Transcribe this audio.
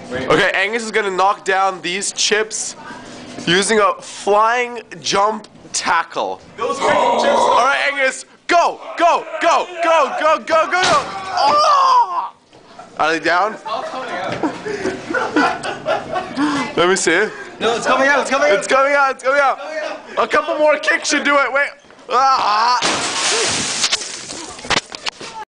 Okay, Angus is gonna knock down these chips using a flying jump tackle. Those cricket chips. All right, Angus, go, go, go, go, go, go, go, go. Oh! Are they down? Let me see. No, it's coming out. It's coming out. It's coming out. It's coming out. A couple more kicks should do it. Wait. Ah!